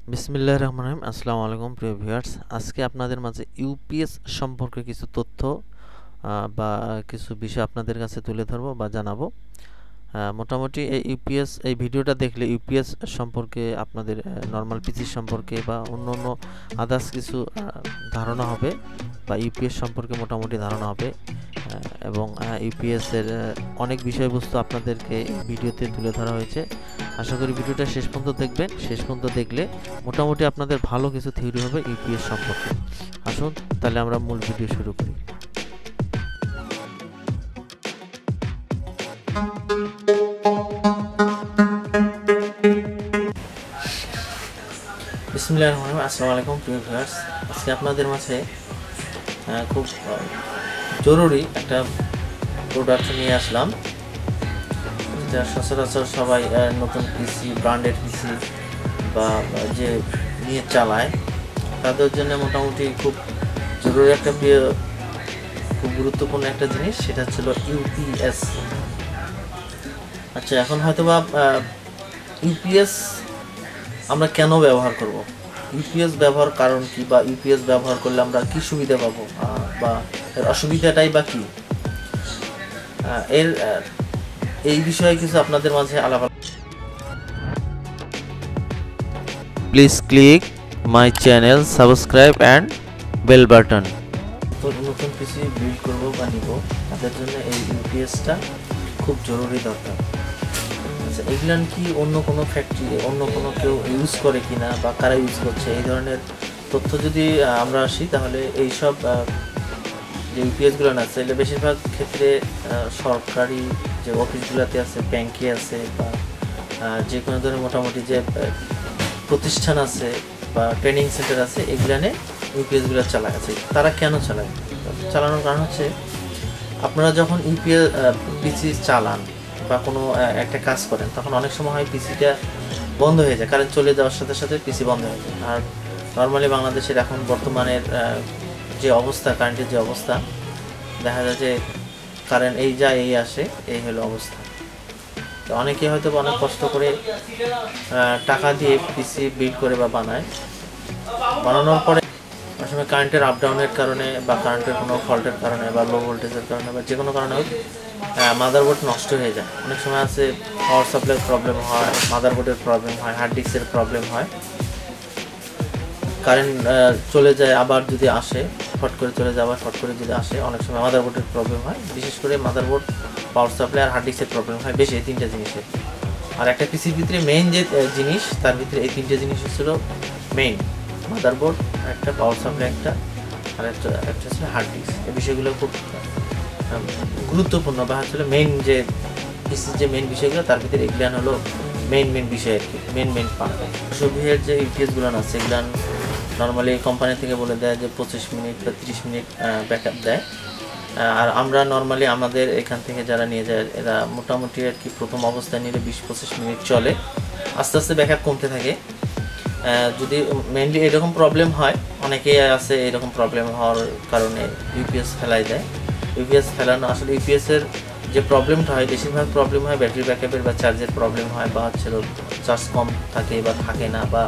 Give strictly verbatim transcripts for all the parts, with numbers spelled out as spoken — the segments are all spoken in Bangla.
বিসমিল্লাহির রহমানির রহিম। আসসালামু আলাইকুম প্রিয় ভিউয়ার্স, আজকে আপনাদের মাঝে ইউপিএস সম্পর্কে কিছু তথ্য আহ, বা কিছু বিষয় আপনাদের কাছে তুলে ধরবো বা জানাবো। আহ, মোটামুটি এই ইউপিএস এই ভিডিওটা দেখলে ইউপিএস সম্পর্কে আপনাদের নর্মাল পিসি সম্পর্কে বা অন্য অন্য আদার্স কিছু আহ, ধারণা হবে বা ইউপিএস সম্পর্কে মোটামুটি ধারণা হবে। আহ, এবং ইউপিএস এর আহ, অনেক বিষয়বস্তু আপনাদেরকে এই ভিডিওতে তুলে ধরা হয়েছে। আশা করি ভিডিওটা শেষ পর্যন্ত দেখবেন। শেষ পর্যন্ত দেখলে মোটামুটি আপনাদের ভালো কিছু থিওরি হবে ইউপিএস সম্পর্কে। আসুন তাহলে আমরা মূল ভিডিও শুরু করি। বিসমিল্লাহির রহমানির রহিম। আসসালামু আলাইকুম প্রিয় ভিউয়ার্স, আজকে আপনাদের মাঝে আহ, খুব আহ, জরুরি একটা প্রোডাক্ট নিয়ে আসলাম, যেটা সচরাচর সবাই আহ, নতুন পিসি, ব্র্যান্ডেড পিসি বা যে নিয়ে চালায় তাদের জন্য মোটামুটি খুব জরুরি একটা প্রিয় খুব গুরুত্বপূর্ণ একটা জিনিস, সেটা ছিল ইউপিএস। আচ্ছা, এখন হয়তো বা ইউপিএস আমরা কেন ব্যবহার করব, ইউপিএস ব্যবহার কারণ কি, বা ইউপিএস ব্যবহার করলে আমরা কি সুবিধা পাবো আহ, বা এর অসুবিধাটাই বা কি, আহ, এর আহ, এই বিষয়ে কিছু আপনাদের মাঝে আলাপ। Please click my channel, subscribe and bell button. নতুন পিসি বিল্ড করবো বা নিব, তাদের জন্য এই ইউপিএসটা খুব জরুরি দরকার। আচ্ছা, এগুলান কি অন্য কোনো ফ্যাক্টরি, অন্য কোনো কেউ ইউজ করে কিনা বা কারা ইউজ করছে, এই ধরনের তথ্য যদি আমরা আসি, তাহলে এইসব যে ইউপিএসগুলো আছে এগুলো বেশিরভাগ ক্ষেত্রে সরকারি যে অফিসগুলোতে আছে, ব্যাংকে আছে, বা যে কোনো ধরনের মোটামুটি যে প্রতিষ্ঠান আছে বা ট্রেনিং সেন্টার আছে, এগুলানে ইউপিএসগুলো চালায় আছে। তারা কেন চালায়? চালানোর কারণ হচ্ছে, আপনারা যখন ইউপিএস পিসি চালান বা কোনো একটা কাজ করেন, তখন অনেক সময় হয় পিসিটা বন্ধ হয়ে যায়, কারেন্ট চলে যাওয়ার সাথে সাথে পিসি বন্ধ হয়ে যায়। আর নর্মালি বাংলাদেশের এখন বর্তমানের যে অবস্থা, কারেন্টের যে অবস্থা, দেখা যায় যে কারেন্ট এই যায় এই আসে, এই হলো অবস্থা। তো অনেকে হয়তো অনেক কষ্ট করে টাকা দিয়ে পিসি বিল্ড করে বা বানায়, বানানোর পরে অনেক সময় কারেন্টের আপ ডাউনের কারণে বা কারেন্টের কোনো ফল্টের কারণে বা লো ভোল্টেজের কারণে বা যে কোনো কারণে হোক, মাদারবোর্ড নষ্ট হয়ে যায়। অনেক সময় আছে পাওয়ার সাপ্লাইয়ের প্রবলেম হয়, মাদারবোর্ডের প্রবলেম হয়, হার্ড ডিস্কের প্রবলেম হয়, কারেন্ট চলে যায় আবার যদি আসে, ফট করে চলে যায় আবার ফট করে যদি আসে, অনেক সময় মাদারবোর্ডের প্রবলেম হয়। বিশেষ করে মাদারবোর্ড, পাওয়ার সাপ্লাই আর হার্ড ডিস্কের প্রবলেম হয় বেশি, এই তিনটা জিনিসের। আর একটা পিসির ভিতরে মেইন যে জিনিস, তার ভিতরে এই তিনটে জিনিস হচ্ছিল মেইন: মাদারবোর্ড একটা, পাওয়ার সাপ্লাই একটা, আর একটা একটা হচ্ছে হার্ড ডিস্ক। এই বিষয়গুলো খুব গুরুত্বপূর্ণ, বা হচ্ছে মেইন যে পিসির যে মেইন বিষয়গুলো, তার ভিতরে এগুলান হলো মেইন মেইন বিষয় আর কি, মেইন মেইন পার্ট। সবিহের যে ইউপিএসগুলো আছে, এগুলান নর্মালি কোম্পানি থেকে বলে দেয় যে পঁচিশ মিনিট বা তিরিশ মিনিট ব্যাকআপ দেয়। আর আমরা নর্মালি আমাদের এখান থেকে যারা নিয়ে যায়, এরা মোটামুটি আর কি প্রথম অবস্থায় নিলে বিশ পঁচিশ মিনিট চলে, আস্তে আস্তে ব্যাকআপ কমতে থাকে। যদি মেনলি এরকম প্রবলেম হয়, অনেকেই আছে এরকম প্রবলেম হওয়ার কারণে ইউপিএস ফেলাই দেয়। ইউপিএস ফেলানো আসলে ইউপিএসের যে প্রবলেমটা হয়, বেশিরভাগ প্রবলেম হয় ব্যাটারি ব্যাকআপের বা চার্জের প্রবলেম হয়, বা হচ্ছে চার্জ কম থাকে বা থাকে না, বা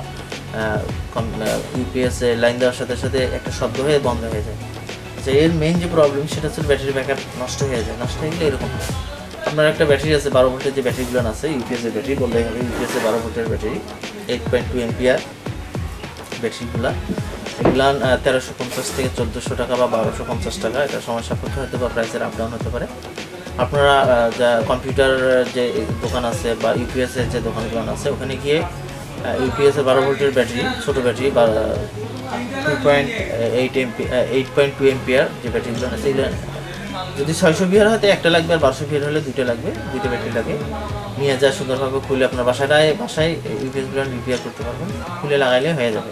ইউপিএসে লাইন দেওয়ার সাথে সাথে একটা শব্দ হয়ে বন্ধ হয়ে যায়। যে এর মেইন যে প্রবলেম, সেটা হচ্ছে ব্যাটারি ব্যাকআপ নষ্ট হয়ে যায়। নষ্ট হয়ে গেলে এরকম হয়, আপনার একটা ব্যাটারি আছে বারো ভোল্টের যে ব্যাটারিগুলো আছে, ইউপিএসের ব্যাটারি বললেই হবে, ইউপিএসের বারো ভোল্টের battery, eight point two ampere ব্যাটারিগুলো, এগুলান তেরোশো পঞ্চাশ থেকে চোদ্দোশো টাকা বা বারোশো পঞ্চাশ টাকা, এটা সময় সাপেক্ষ হতে বা প্রাইসের আপ ডাউন হতে পারে। আপনারা যা কম্পিউটার যে দোকান আছে বা ইউপিএসের যে দোকানগুলো আছে, ওখানে গিয়ে ইউপিএসের বারো ভোল্টের ব্যাটারি, ছোটো ব্যাটারি বা two point eight amp eight point two ampere যে ব্যাটারিগুলো আছে, এগুলো যদি ছয়শো বিয়ার হয়তো একটা লাগবে, আর বারোশো বিয়ার হলে দুটো লাগবে, দুটো ব্যাটারি লাগে। নিয়ে যা সুন্দরভাবে খুলে আপনার বাসাটায় বাসায় ইউপিএসগুলো রিপেয়ার করতে পারবেন, খুলে লাগাইলে হয়ে যাবে।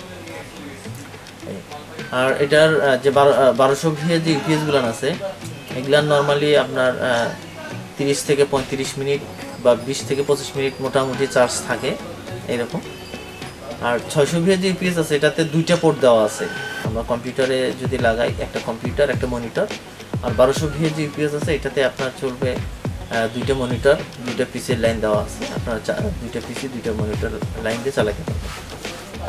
আর এটার যে বারো বারোশো ভিএর যে ইউপিএসগুলো আছে, এগুলার নর্মালি আপনার তিরিশ থেকে পঁয়ত্রিশ মিনিট বা বিশ থেকে পঁচিশ মিনিট মোটামুটি চার্জ থাকে এরকম। আর ছয়শো ভিএর যে ইউপিএস আছে, এটাতে দুইটা পোর্ট দেওয়া আছে। আমরা কম্পিউটারে যদি লাগাই, একটা কম্পিউটার একটা মনিটর। আর বারোশো ভিএর যে ইউপিএস আছে, এটাতে আপনার চলবে দুইটা মনিটর, দুইটা পিসির লাইন দেওয়া আছে। আপনার দুইটা পিসি দুইটা মনিটর লাইন দিয়ে চালাতে পারবেন।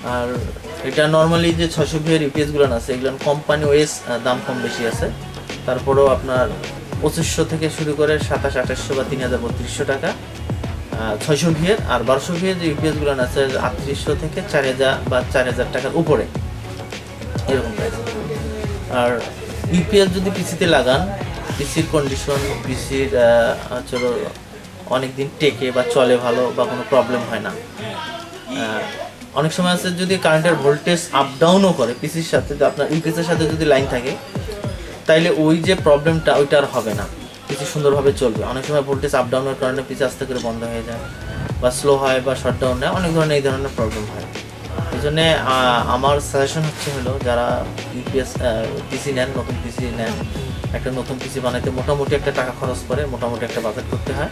আর এটা নর্মালি যে ছয়শো ভিএর ইউপিএসগুলো আছে এগুলো কোম্পানি ওয়েস দাম কম বেশি আছে, তারপরেও আপনার পঁচিশশো থেকে শুরু করে সাতাশ আঠাশশো বা তিন হাজার বত্রিশশো টাকা ছয়শো ভিএর। আর বারোশো ভিএর যে ইউপিএসগুলো আছে আটত্রিশশো থেকে চার হাজার বা চার হাজার টাকার উপরে এরকম প্রাইস। আর ইউপিএস যদি পিসিতে লাগান, পিসির কন্ডিশন, পিসির চলো অনেক দিন টেকে বা চলে ভালো বা কোনো প্রবলেম হয় না। অনেক সময় আছে যদি কারেন্টের ভোল্টেজ আপ ডাউনও করে পিসির সাথে, আপনার ইউপিএসের সাথে যদি লাইন থাকে তাইলে ওই যে প্রবলেমটা ওইটা আর হবে না, পিসি সুন্দরভাবে চলবে। অনেক সময় ভোল্টেজ আপ ডাউনের কারণে পিসি আস্তে করে বন্ধ হয়ে যায় বা স্লো হয় বা শর্ট ডাউন হয়, অনেক ধরনের এই ধরনের প্রবলেম হয়। এই জন্যে আমার সাজেশন হচ্ছে হলো যারা ইউপিএস পিসি নেন, নতুন পিসি নেন, একটা নতুন পিসি বানাইতে মোটামুটি একটা টাকা খরচ করে, মোটামুটি একটা বাজেট করতে হয়।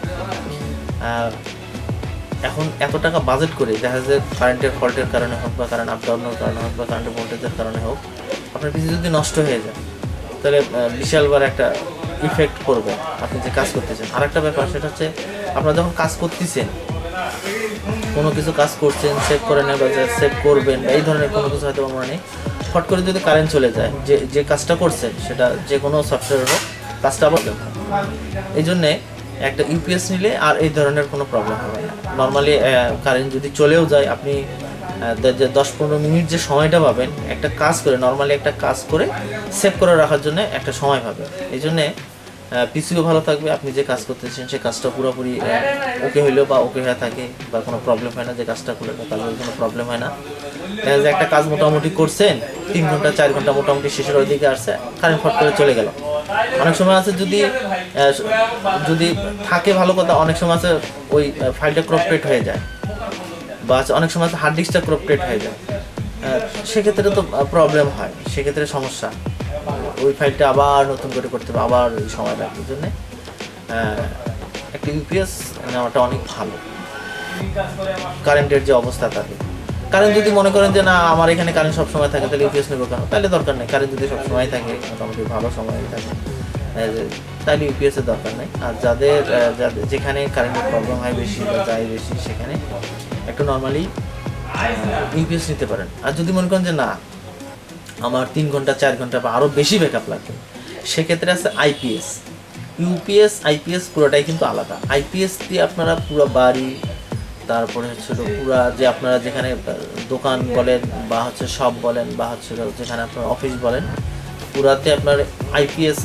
এখন এত টাকা বাজেট করে দেখা যায় কারেন্টের ফল্টের কারণে হোক বা কারেন্ট আপ ডাউনের কারণে হোক বা কারেন্টের ভোল্টেজের কারণে হোক আপনার পিসি যদি নষ্ট হয়ে যায় তাহলে বিশালবার একটা ইফেক্ট পড়বে আপনি যে কাজ করতেছেন। আর একটা ব্যাপার সেটা হচ্ছে আপনারা যখন কাজ করতেছেন, কোনো কিছু কাজ করছেন, সেভ করে নেন বা সেভ করবেন বা এই ধরনের কোনো কিছু হয়তো মনে নেই, ফট করে যদি কারেন্ট চলে যায়, যে যে কাজটা করছেন সেটা যে কোনো সফটওয়্যার হোক কাজটা আবার এই জন্যে একটা ইউপিএস নিলে আর এই ধরনের কোনো প্রবলেম হবে না। নর্মালি কারেন্ট যদি চলেও যায় আপনি যে দশ পনেরো মিনিট যে সময়টা পাবেন একটা কাজ করে, নর্মালি একটা কাজ করে সেভ করে রাখার জন্য একটা সময় পাবেন। এই জন্যে পিসিও ভালো থাকবে, আপনি যে কাজ করতেছেন সে কাজটা পুরোপুরি ওকে হইলেও বা ওকে হয়ে থাকে বা কোনো প্রবলেম হয় না, যে কাজটা করলে তাহলে কোনো প্রবলেম হয় না। যে একটা কাজ মোটামুটি করছেন, তিন ঘন্টা চার ঘন্টা মোটামুটি শেষের ওই দিকে আসছে, কারেন্ট ফট করে চলে গেল। অনেক সময় আছে যদি যদি থাকে ভালো কথা, অনেক সময় আছে ওই ফাইলটা ক্রপটেড হয়ে যায় বা অনেক সময় আছে হার্ড ডিস্কটা ক্রপটেড হয়ে যায়, সেক্ষেত্রে তো প্রবলেম হয়, সেক্ষেত্রে সমস্যা, ওই ফাইলটা আবার নতুন করে করতে হবে, আবার ওই সময় লাগে। এই জন্যে একটা ইউপিএস নেওয়াটা অনেক ভালো কারেন্টের যে অবস্থা থাকে। কারেন্ট যদি মনে করেন যে না আমার এখানে কারেন্ট সবসময় থাকে তাহলে ইউপিএস নেবো কেন, তাহলে দরকার নেই। কারেন্ট যদি সবসময় থাকে, মোটামুটি ভালো সময় থাকে, তাহলে ইউপিএসের দরকার নেই। আর যাদের যাদের যেখানে কারেন্টের প্রবলেম হয় বেশি বা যায় বেশি, সেখানে একটু নর্মালি ইউপিএস নিতে পারেন। আর যদি মনে করেন যে না আমার তিন ঘন্টা চার ঘন্টা বা আরও বেশি ব্যাকআপ লাগবে, সেক্ষেত্রে আছে আইপিএস। ইউপিএস আইপিএস পুরোটাই কিন্তু আলাদা। আইপিএস দিয়ে আপনারা পুরো বাড়ি, তারপরে হচ্ছে পুরা যে আপনারা যেখানে দোকান বলেন বা হচ্ছে শপ বলেন বা হচ্ছে যেখানে আপনার অফিস বলেন, পুরাতে আপনার আইপিএস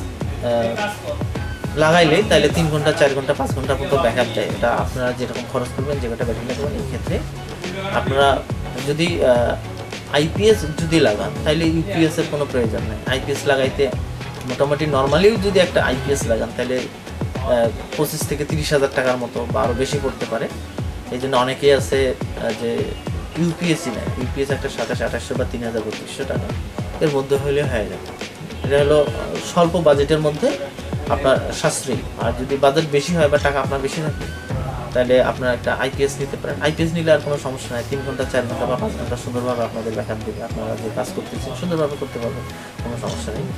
লাগাইলে তাহলে তিন ঘন্টা চার ঘন্টা পাঁচ ঘন্টা পর্যন্ত ব্যাকআপ যায়। এটা আপনারা যেরকম খরচ করবেন, যে কটা ব্যাটারি লাগাবেন, এই ক্ষেত্রে আপনারা যদি আইপিএস যদি লাগান তাহলে ইউপিএস এর কোনো প্রয়োজন নেই। আইপিএস লাগাইতে মোটামুটি নর্মালিও যদি একটা আইপিএস লাগান তাহলে পঁচিশ থেকে তিরিশ হাজার টাকার মতো বা আরও বেশি পড়তে পারে। এই জন্য অনেকেই আছে যে ইউপিএসই নেয়, ইউপিএস একটা সাতাশ আঠাশশো বা তিন হাজার বত্রিশশো টাকা এর মধ্যে হলে হয়ে যাবে। এটা হলো স্বল্প বাজেটের মধ্যে আপনার সাশ্রয়ী। আর যদি বাজেট বেশি হয় বা টাকা আপনার বেশি থাকে তাহলে আপনার একটা আইপিএস নিতে পারেন। আইপিএস নিলে আর কোনো সমস্যা নাই, তিন ঘন্টা চার ঘন্টা বা পাঁচ ঘন্টা সুন্দরভাবে আপনাদের ব্যাকআপ দেবে, আপনারা যে কাজ করতেছেন সুন্দরভাবে করতে পারবেন, কোনো সমস্যা নেই।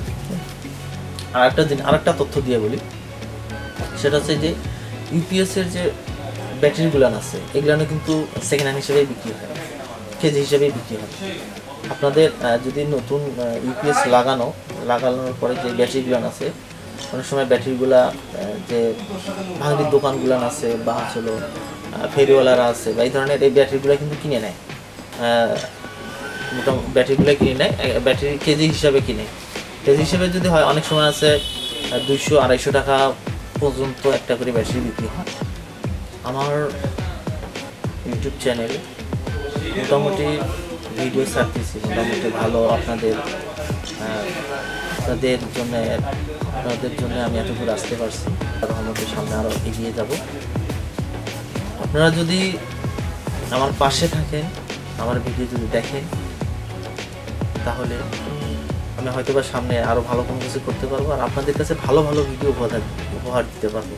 আর একটা দিন আর একটা তথ্য দিয়ে বলি, সেটা হচ্ছে যে ইউপিএসের যে ব্যাটারিগুলো আছে এগুলো কিন্তু সেকেন্ড হ্যান্ড হিসেবেই বিক্রি হয়, কেজি হিসেবেই বিক্রি হয়। আপনাদের যদি নতুন ইউপিএস লাগানো লাগানোর পরে যে ব্যাটারিগুলো আছে, অনেক সময় ব্যাটারিগুলা যে ভাঙড়ির দোকানগুলো আছে বা হচ্ছিল ফেরিওয়ালারা আছে বা এই ধরনের এই ব্যাটারিগুলো কিন্তু কিনে নেয়, মোটামুটি ব্যাটারিগুলো কিনে নেয়, ব্যাটারি কেজি হিসাবে কিনে। কেজি হিসেবে যদি হয় অনেক সময় আছে দুইশো আড়াইশো টাকা পর্যন্ত একটা করে ব্যাটারি বিক্রি হয়। আমার ইউটিউব চ্যানেলে মোটামুটি ভিডিও ছাড়তেছি, মোটামুটি ভালো আপনাদের আপনাদের জন্য আপনাদের জন্য আমি এতটুকু আসতে পারছি, রহমতের সামনে আরও এগিয়ে যাব। আপনারা যদি আমার পাশে থাকেন, আমার ভিডিও যদি দেখেন, তাহলে আমি হয়তো বা সামনে আরও ভালো কোনো কিছু করতে পারবো আর আপনাদের কাছে ভালো ভালো ভিডিও উপহার উপহার দিতে পারবো।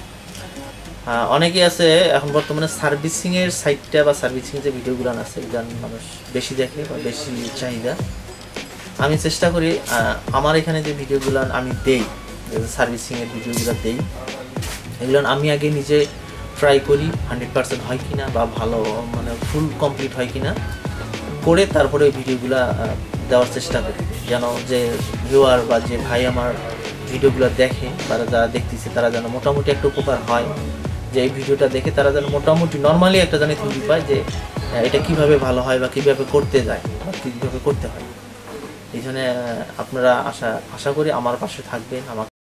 অনেকেই আছে এখন বর্তমানে সার্ভিসিংয়ের সাইটটা বা সার্ভিসিং যে ভিডিওগুলো আছে এগুলো মানুষ বেশি দেখে বা বেশি চাহিদা। আমি চেষ্টা করি আমার এখানে যে ভিডিওগুলো আমি দেই, সার্ভিসিংয়ের ভিডিওগুলো দেই, এগুলো আমি আগে নিজে ট্রাই করি হান্ড্রেড পার্সেন্ট হয় কিনা বা ভালো মানে ফুল কমপ্লিট হয় কিনা, করে তারপরে ভিডিওগুলো দেওয়ার চেষ্টা করি, যেন যে ভিউয়ার বা যে ভাই আমার ভিডিওগুলো দেখে বা যারা দেখতেছে তারা যেন মোটামুটি একটা উপকার হয়, যে এই ভিডিওটা দেখে তারা যেন মোটামুটি নর্মালি একটা জানি থিওরি পায় যে এটা কিভাবে ভালো হয় বা কীভাবে করতে যায় বা কীভাবে করতে হয়। এই জন্য আপনারা আশা আশা করি আমার পাশে থাকবেন, আমাকে